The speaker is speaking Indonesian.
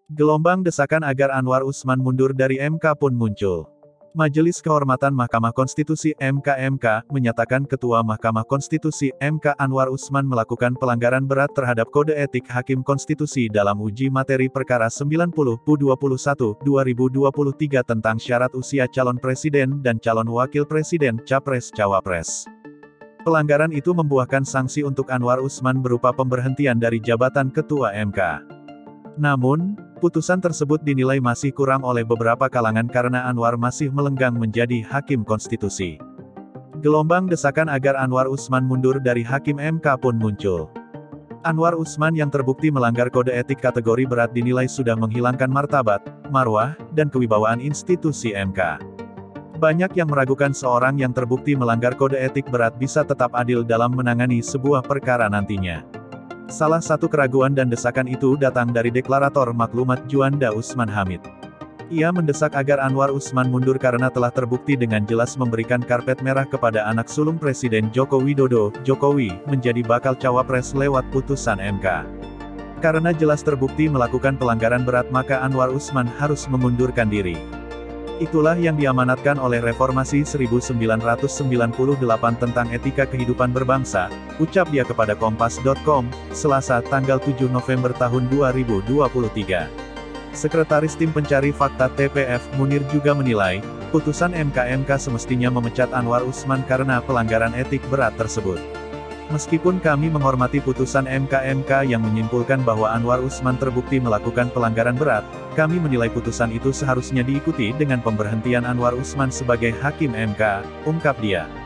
Gelombang desakan agar Anwar Usman mundur dari MK pun muncul. Majelis Kehormatan Mahkamah Konstitusi (MK) menyatakan Ketua Mahkamah Konstitusi (MK) Anwar Usman melakukan pelanggaran berat terhadap Kode Etik Hakim Konstitusi dalam uji materi perkara 90/21/2023 tentang syarat usia calon presiden dan calon wakil presiden (Capres-Cawapres). Pelanggaran itu membuahkan sanksi untuk Anwar Usman berupa pemberhentian dari jabatan Ketua MK. Namun, putusan tersebut dinilai masih kurang oleh beberapa kalangan karena Anwar masih melenggang menjadi Hakim Konstitusi. Gelombang desakan agar Anwar Usman mundur dari Hakim MK pun muncul. Anwar Usman yang terbukti melanggar kode etik kategori berat dinilai sudah menghilangkan martabat, marwah, dan kewibawaan institusi MK. Banyak yang meragukan seorang yang terbukti melanggar kode etik berat bisa tetap adil dalam menangani sebuah perkara nantinya. Salah satu keraguan dan desakan itu datang dari deklarator maklumat Juanda Usman Hamid. Ia mendesak agar Anwar Usman mundur karena telah terbukti dengan jelas memberikan karpet merah kepada anak sulung Presiden Joko Widodo, Jokowi, menjadi bakal cawapres lewat putusan MK. Karena jelas terbukti melakukan pelanggaran berat maka Anwar Usman harus mengundurkan diri. Itulah yang diamanatkan oleh Reformasi 1998 tentang etika kehidupan berbangsa, ucap dia kepada Kompas.com, Selasa tanggal 7 November tahun 2023. Sekretaris Tim Pencari Fakta TPF, Munir juga menilai, putusan MK semestinya memecat Anwar Usman karena pelanggaran etik berat tersebut. Meskipun kami menghormati putusan MK yang menyimpulkan bahwa Anwar Usman terbukti melakukan pelanggaran berat, kami menilai putusan itu seharusnya diikuti dengan pemberhentian Anwar Usman sebagai Hakim MK, ungkap dia.